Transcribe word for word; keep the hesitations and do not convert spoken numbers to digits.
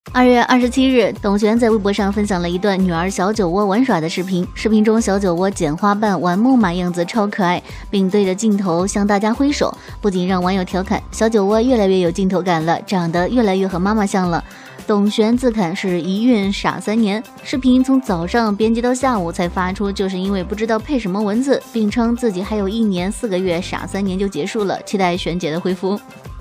二月二十七日，董璇在微博上分享了一段女儿小酒窝玩耍的视频。视频中，小酒窝剪花瓣玩木马样子超可爱，并对着镜头向大家挥手，不仅让网友调侃小酒窝越来越有镜头感了，长得越来越和妈妈像了。董璇自侃是一孕傻三年，视频从早上编辑到下午才发出，就是因为不知道配什么文字，并称自己还有一年四个月傻三年就结束了，期待璇姐的恢复。